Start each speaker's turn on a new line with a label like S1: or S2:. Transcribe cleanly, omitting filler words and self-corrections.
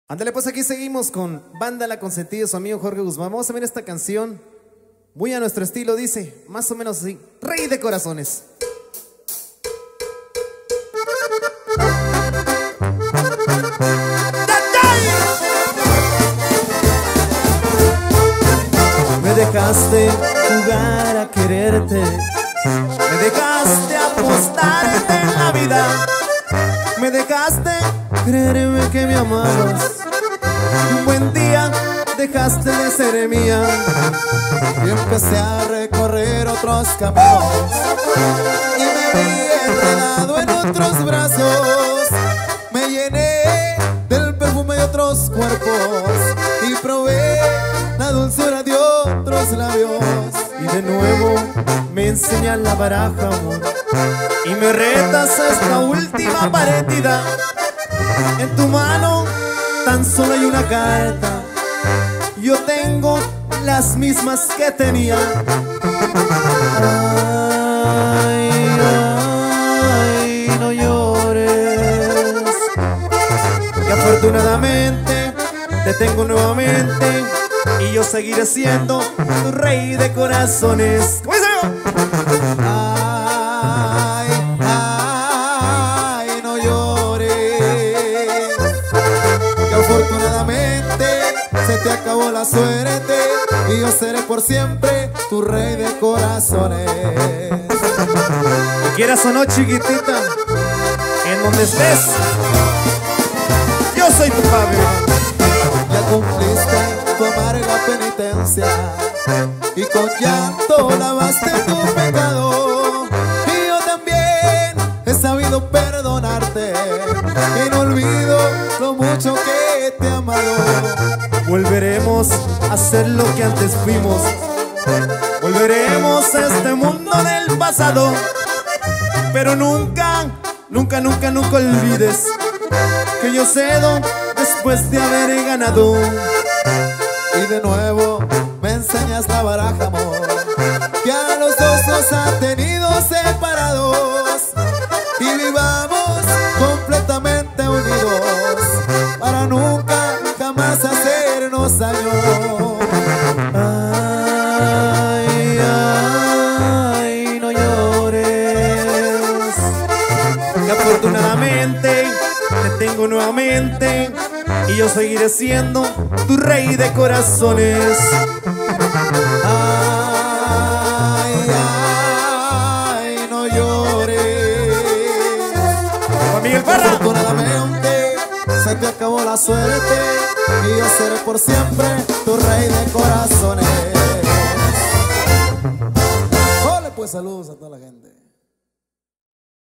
S1: Ándale, pues aquí seguimos con Banda La Consentida, su amigo Jorge Guzmán. Vamos a ver esta canción, muy a nuestro estilo, dice, más o menos así: Rey de Corazones. Me dejaste jugar a quererte, me dejaste apostarte en la vida, me dejaste creerme que me amabas. Un buen día dejaste de ser mía y empecé a recorrer otros caminos y me vi enredado en otros brazos. Me llené del perfume de otros cuerpos y probé la dulzura de otros labios. Y de nuevo me enseñas la baraja, amor, y me retas a esta última partida. En tu mano tan solo hay una carta, yo tengo las mismas que tenía. Ay, ay, no llores, que afortunadamente te tengo nuevamente y yo seguiré siendo tu rey de corazones. ¿Cómo dice? Ay, ay, no llores, que afortunadamente se te acabó la suerte y yo seré por siempre tu rey de corazones. Lo quieras o no, chiquitita, en donde estés, yo soy tu padre. Ya cumpliste tu amarga penitencia y con llanto lavaste tu pecado, y yo también he sabido perdonarte y no olvido lo mucho que te he amado. Volveremos a ser lo que antes fuimos, volveremos a este mundo del pasado, pero nunca, nunca, nunca, nunca olvides que yo cedo después de haber ganado. Y de nuevo me enseñas la baraja, amor, que a los dos nos ha tenido separados, y vivamos completamente unidos para nunca jamás hacernos daño. Ay, ay, no llores, que afortunadamente te tengo nuevamente y yo seguiré siendo tu rey de corazones. Ay, ay, no llores, Juan Miguel Parra. Afortunadamente se te acabó la suerte y yo seré por siempre tu rey de corazones. Ole, pues saludos a toda la gente.